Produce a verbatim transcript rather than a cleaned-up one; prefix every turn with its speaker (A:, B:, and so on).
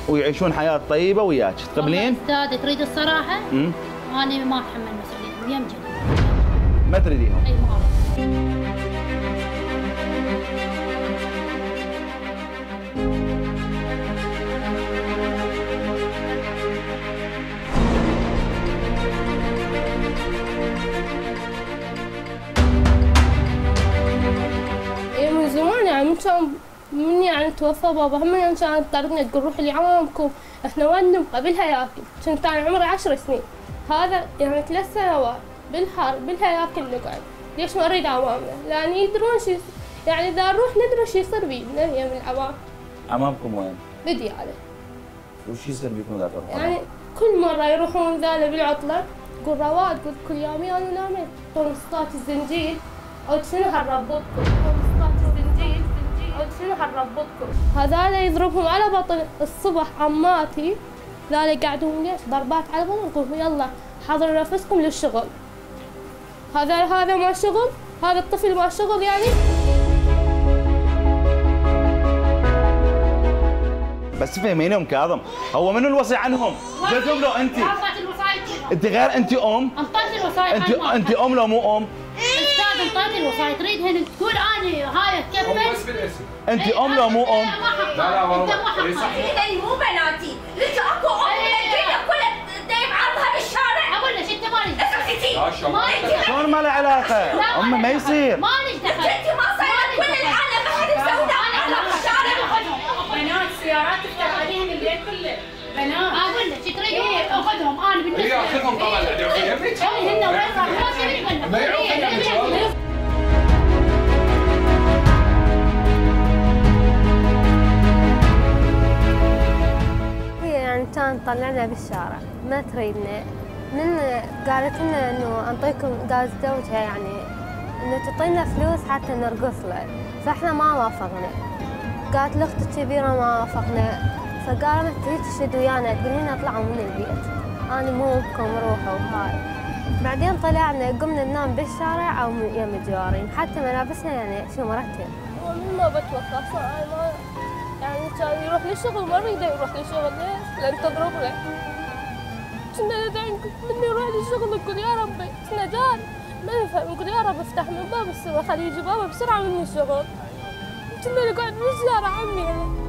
A: ويعيشون حياه طيبه وياك، تقبلين؟
B: استاذ تريد الصراحه؟
A: امم
B: انا ما اتحمل مسؤوليتهم يمكن.
A: ما تريديهم؟
B: اي ما أعرف.
C: إيه من زمان يعني من كان من يعني توفى بابا هم يعني كانت طردنا تقول روحي لعمامكم، احنا وين نبقى بالهياكل، كنت انا عمري عشر سنين، هذا يعني ثلاث سنوات بالحر بالهياكل نقعد، ليش ما نريد عمامنا؟ لان يدرون شو يعني اذا نروح ندري شو يصير بينا هي من العوام.
A: عمامكم وين؟
C: بديالة.
A: وش يصير بيكم اذا تروحون؟
C: يعني كل مرة يروحون ذالا بالعطلة تقول رواد قلت كل يومي انا نامت تقول مسطات الزنجيل او شنو هالربطكم مسطات الزنجيل او شنو هالربطكم هذول يضربهم على بطن الصبح عماتي ذولا يقعدون ليش ضربات على بطن يقولوا يلا حضروا نفسكم للشغل هذا هذا ما شغل هذا الطفل ما شغل يعني.
A: بس فهميني ام كاظم، هو منو الوصي عنهم؟ قلت لهم لو انت انت غير انت ام
B: انطيت الوصاية
A: انت انت ام لو مو ام؟
B: استاذ انطيت الوصاية تريدهن تقول انا هاي تكفل
A: انت ام لو مو ام؟
B: لا لا والله
D: هي مو بناتي، لك اكو ام الدنيا كلها تدايم عرضها بالشارع.
B: اقول لك انت مالك
D: اسكتي ما انت
A: شلون ما له علاقه؟ امه ما يصير
B: مالك دخل
D: انت ما صايره كل العالم ما حد مسوي على بالشارع.
E: بنات سيارات تفتح عليهم البيت كله بنات.
B: اقول لك تريدون اخذهم انا بالنسبه
F: هي اخذهم طبعا يمك
B: هن وين
F: ما يعرفون.
G: هي يعني كانت تطلعنا بالشارع ما تريدنا من قالت لنا انه انطيكم قالت زوجها يعني انه تعطينا فلوس حتى نرقص له فاحنا ما وافقنا. قالت لاختي الكبيره ما وافقنا فقالت هيك شد ويانا تقولين اطلعوا من البيت انا مو امكم روحوا وهاي. بعدين طلعنا قمنا ننام بالشارع او يم الجوارين حتى ملابسنا يعني شو مرتب.
C: من ما بتوقع صراحة ما يعني كان يروح للشغل ما نريده يروح للشغل ليش؟ لأن تضربنا. كنا ندعي من يروح للشغل نقول يا ربي احنا جار ما نفهم نقول يا رب افتح من باب السما خليه يجي بابا بسرعة من الشغل. كنا نقعد بالشارع عمي يعني.